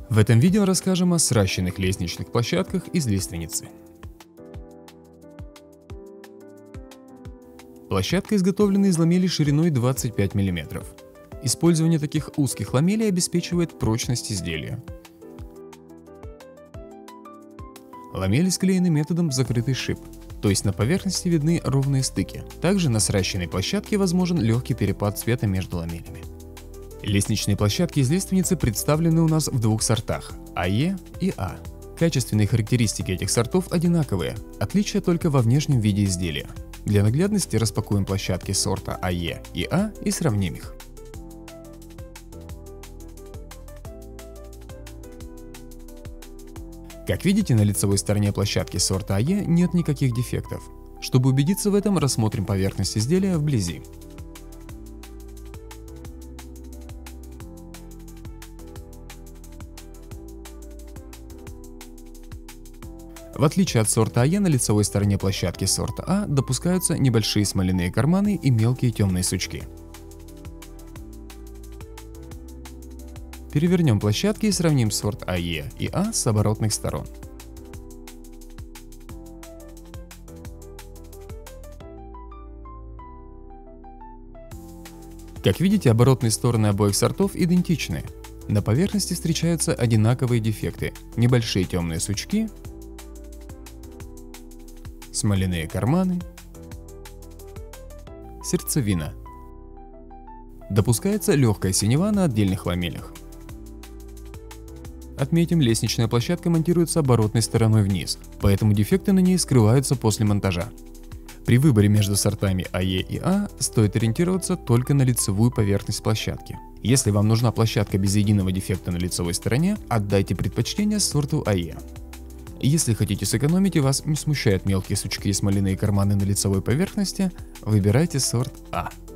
В этом видео расскажем о сращенных лестничных площадках из лиственницы. Площадка изготовлена из ламелей шириной 25 мм. Использование таких узких ламелей обеспечивает прочность изделия. Ламели склеены методом закрытый шип, то есть на поверхности видны ровные стыки. Также на сращенной площадке возможен легкий перепад цвета между ламелями. Лестничные площадки из лиственницы представлены у нас в двух сортах – АЕ и А. Качественные характеристики этих сортов одинаковые, отличие только во внешнем виде изделия. Для наглядности распакуем площадки сорта АЕ и А и сравним их. Как видите, на лицевой стороне площадки сорта АЕ нет никаких дефектов. Чтобы убедиться в этом, рассмотрим поверхность изделия вблизи. В отличие от сорта АЕ, на лицевой стороне площадки сорта А допускаются небольшие смоляные карманы и мелкие темные сучки. Перевернем площадки и сравним сорт АЕ и А с оборотных сторон. Как видите, оборотные стороны обоих сортов идентичны. На поверхности встречаются одинаковые дефекты: небольшие темные сучки, смоляные карманы, сердцевина. Допускается легкая синева на отдельных ламелях. Отметим, лестничная площадка монтируется оборотной стороной вниз, поэтому дефекты на ней скрываются после монтажа. При выборе между сортами АЕ и А стоит ориентироваться только на лицевую поверхность площадки. Если вам нужна площадка без единого дефекта на лицевой стороне, отдайте предпочтение сорту АЕ. Если хотите сэкономить и вас не смущают мелкие сучки и смоляные карманы на лицевой поверхности, выбирайте сорт А.